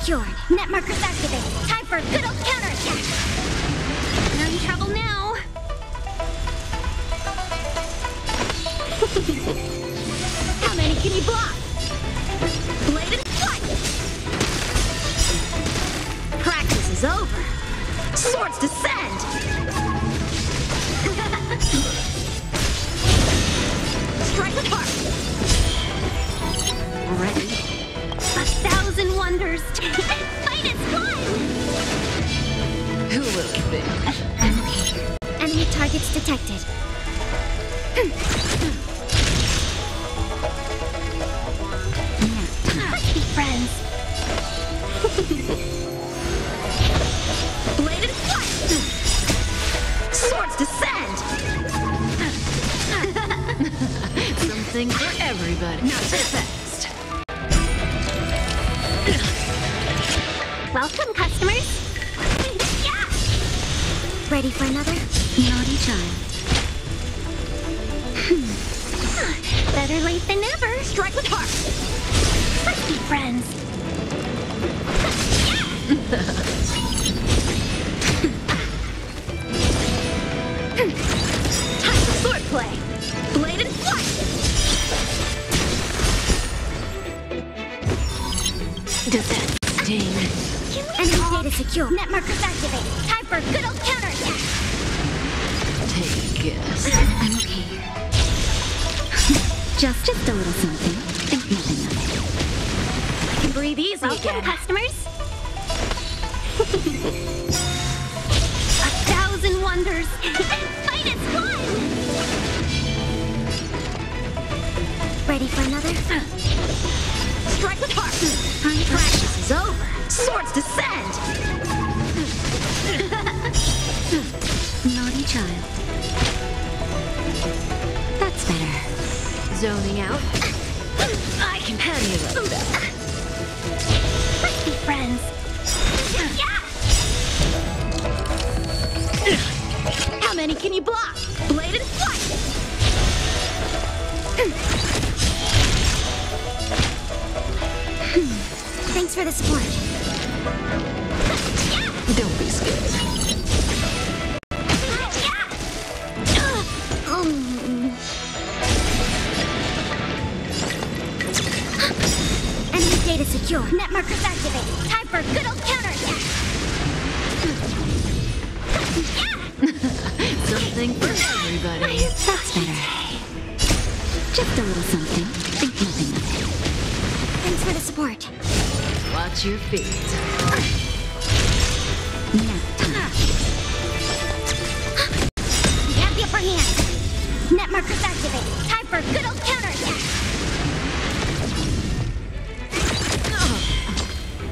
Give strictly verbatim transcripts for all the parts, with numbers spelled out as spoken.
secured. Net markers activated. Time for a good old counterattack. You're in trouble now. How many can you block? Blade and flight. Practice is over. Swords descend. Strike the park. Ready. A thousand wonders. Fight is fun. Who will it be? I'm okay. Enemy targets detected. Let's be friends. Blade and flight. Swords descend. Something for everybody. Not too fast. Welcome, customers. Yeah. Ready for another? Naughty child. Better late than never. Strike with heart. Let's be friends. Time for sword play. Blade and flight. Does that sting? Enemy data secure. Net markers activated. Time for a good old counterattack. Take a guess. I'm okay. Just, just a little something. Think nothing of it. I can breathe easy Welcome, again. Customers. A thousand wonders. Fight is fun. Ready for another? Strike with heart. Practice is over. Swords descend. Naughty child. That's better. Zoning out? I can handle it. Let's be friends. How many can you block? Blade and flight. Thanks for the support. Don't be scared. Enemy data secure. Net markers activated. Time for a good old counterattack. Something for everybody. That's better. Just a little something. Think nothing of it. Thanks for the support. Watch your feet. Nap time. We have the upper hand. Net markers activated. Time for a good old counterattack.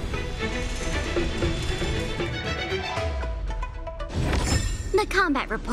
The combat report.